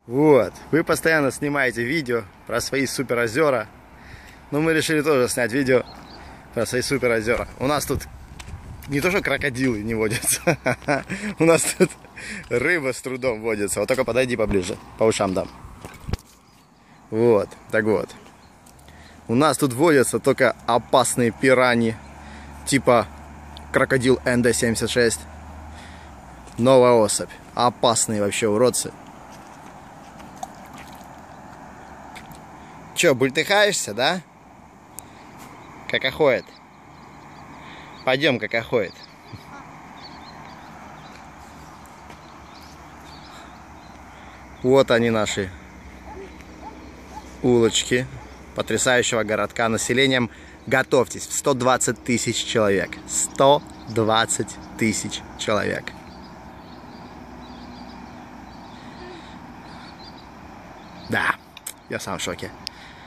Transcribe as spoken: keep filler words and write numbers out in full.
Вот, вы постоянно снимаете видео про свои суперозера. Но мы решили тоже снять видео про свои суперозера. У нас тут не то, что крокодилы не водятся. У нас тут рыба с трудом водится. Вот только подойди поближе, по ушам дам. Вот, так вот. У нас тут водятся только опасные пираньи. Типа крокодил эн дэ семьдесят шесть. Новая особь. Опасные вообще уродцы. Че, бультыхаешься, да? Как охоет. Пойдем, как охоет. Вот они, наши улочки потрясающего городка населением. Готовьтесь, в сто двадцать тысяч человек. сто двадцать тысяч человек. Да, я сам в шоке.